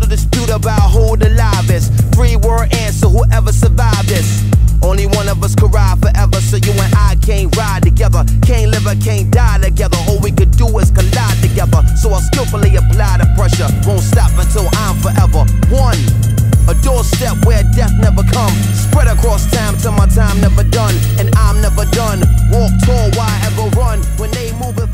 dispute about who the livest. 3-word answer, whoever survived this. Only one of us could ride forever, so you and I can't ride together. Can't live or can't die together. All we could do is collide together. So I'll skillfully apply the pressure. Won't stop until I'm forever one. A doorstep where death never come. Spread across time till my time never done. And I'm never done. Walk tall, why ever run? When they move it